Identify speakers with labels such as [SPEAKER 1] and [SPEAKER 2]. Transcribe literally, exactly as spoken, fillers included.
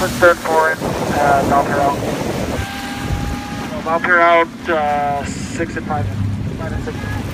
[SPEAKER 1] Northwest third four in, uh, Malpier out. So Malpier out, uh, six and five, five and six.